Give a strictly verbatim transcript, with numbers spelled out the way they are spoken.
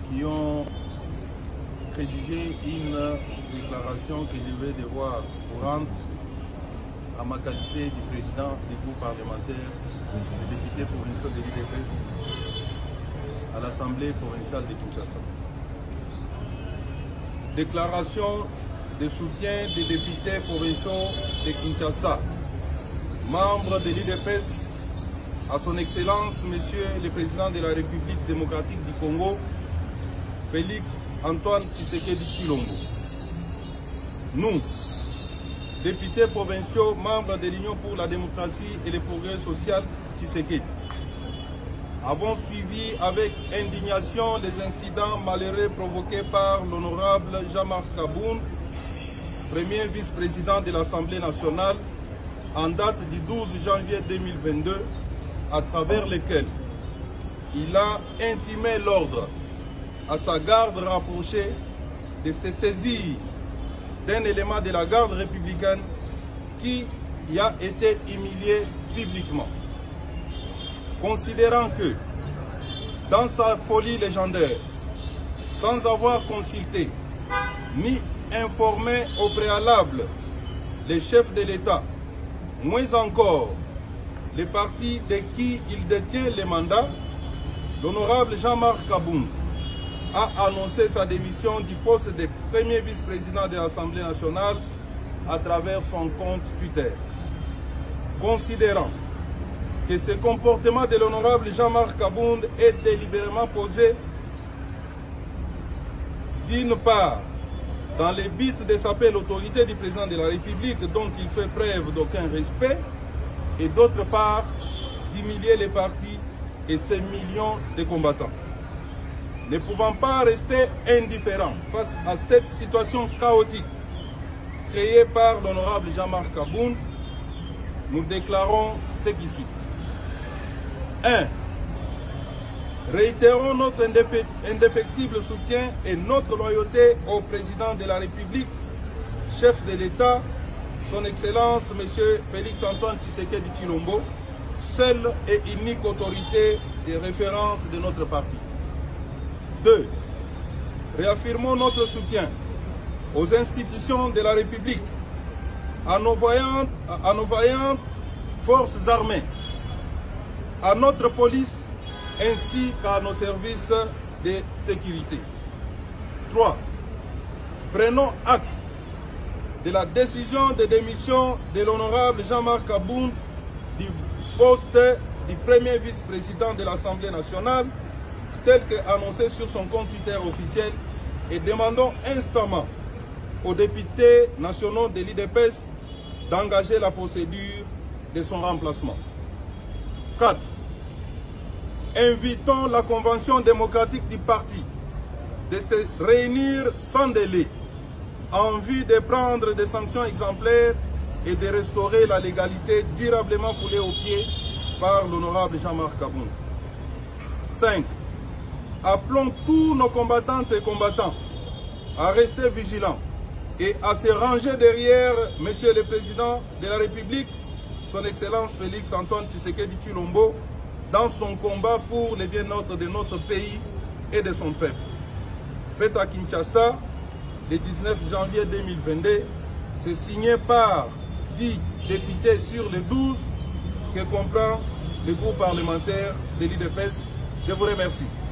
qui ont rédigé une déclaration que je vais devoir rendre à ma qualité de président du groupe parlementaire et député provincial de l'I D P S à l'Assemblée provinciale de Kinshasa. Déclaration de soutien des députés provinciaux de Kinshasa, membres de l'I D P S, à son Excellence, Monsieur le Président de la République démocratique du Congo, Félix Antoine Tshisekedi Tshilombo. Nous, députés provinciaux, membres de l'Union pour la démocratie et le progrès social Tshisekedi, avons suivi avec indignation les incidents malheureux provoqués par l'honorable Jean-Marc Kabound, premier vice-président de l'Assemblée nationale, en date du douze janvier deux mille vingt-deux, à travers lesquels il a intimé l'ordre à sa garde rapprochée de se saisir d'un élément de la garde républicaine qui y a été humilié publiquement. Considérant que, dans sa folie légendaire, sans avoir consulté ni informé au préalable les chefs de l'État, moins encore les partis de qui il détient les mandats, l'honorable Jean-Marc Kabound a annoncé sa démission du poste de premier vice-président de l'Assemblée nationale à travers son compte Twitter. Considérant que ce comportement de l'honorable Jean-Marc Kabound est délibérément posé d'une part dans les buts de saper l'autorité du président de la République dont il fait preuve d'aucun respect, et d'autre part d'humilier les partis et ses millions de combattants. Ne pouvant pas rester indifférents face à cette situation chaotique créée par l'honorable Jean-Marc Kabound, nous déclarons ce qui suit. un. Réitérons notre indéfectible soutien et notre loyauté au président de la République, chef de l'État, son Excellence M. Félix Antoine Tshisekedi Tshilombo, seule et unique autorité de référence de notre parti. deux. Réaffirmons notre soutien aux institutions de la République, à nos voyantes, à nos voyantes forces armées, à notre police ainsi qu'à nos services de sécurité. trois. Prenons acte de la décision de démission de l'honorable Jean-Marc Kabound du poste du premier vice-président de l'Assemblée nationale, tel qu'annoncé sur son compte Twitter officiel, et demandons instamment aux députés nationaux de l'I D P S d'engager la procédure de son remplacement. quatre. Invitons la Convention démocratique du parti de se réunir sans délai en vue de prendre des sanctions exemplaires et de restaurer la légalité durablement foulée aux pieds par l'honorable Jean-Marc Kabound. cinq. Appelons tous nos combattantes et combattants à rester vigilants et à se ranger derrière Monsieur le Président de la République, son Excellence Félix Antoine Tshisekedi Tshilombo, dans son combat pour le bien-être de notre pays et de son peuple. Fait à Kinshasa, le dix-neuf janvier deux mille vingt-deux, c'est signé par dix députés sur les douze que comprend le groupe parlementaire de l'I D P S. Je vous remercie.